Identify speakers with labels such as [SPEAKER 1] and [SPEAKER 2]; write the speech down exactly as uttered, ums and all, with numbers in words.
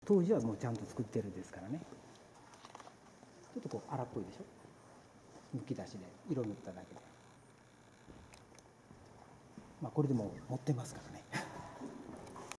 [SPEAKER 1] 当時はもうちゃんと作ってるですからね。ちょっとこう荒っぽいでしょ、むき出しで色塗っただけで。まあこれでも持ってますからね